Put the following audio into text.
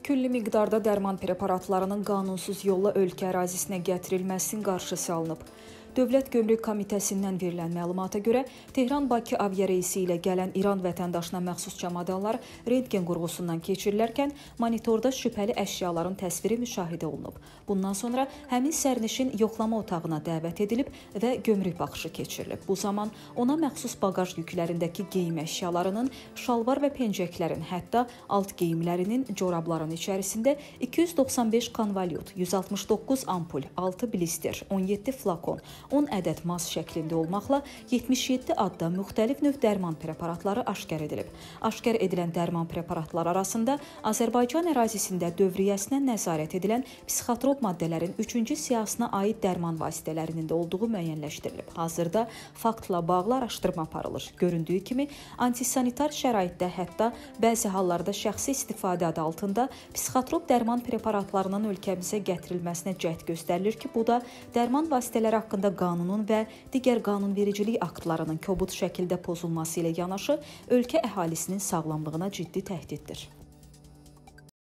Külli miqdarda dərman preparatlarının qanunsuz yolla ölkə ərazisinə gətirilməsinin qarşısı alınıb. Dövlət Gömrük Komitəsindən verilən məlumata görə Tehran-Bakı aviareysi ilə gələn İran vətəndaşına məxsus çamadanlar rentgen qurğusundan keçirilərkən monitorda şübhəli əşyaların təsviri müşahidə olunub. Bundan sonra həmin sərnişin yoxlama otağına dəvət edilib və gömrük baxışı keçirilib. Bu zaman ona məxsus baqaj yüklərindəki geyim əşyalarının, şalvar və pencəklərin, hətta alt geyimlərinin, corabların içərisində 295 konvolyut, 169 ampul, 6 blister, 17 flakon, 10 ədəd maz şəklində olmaqla 77 adda müxtəlif növ dərman preparatları aşkar edilib. Aşkar edilən dərman preparatları arasında Azərbaycan ərazisində dövriyyəsinə nəzarət edilən psixotrop maddələrin 3-cü siyahısına aid dərman vasitələrinin də olduğu müəyyənləşdirilib. Hazırda faktla bağlı araşdırma aparılır. Göründüyü kimi, antisanitar şəraitdə, hətta bəzi hallarda şəxsi istifadə adı altında psixotrop dərman preparatlarının ölkəmizə gətirilməsinə cəhd göstərilir ki, bu da dərman vasitələri haqqında qanunun və digər qanunvericilik aktlarının kobud şəkildə pozulması ilə yanaşı ölkə əhalisinin sağlamlığına ciddi təhdiddir.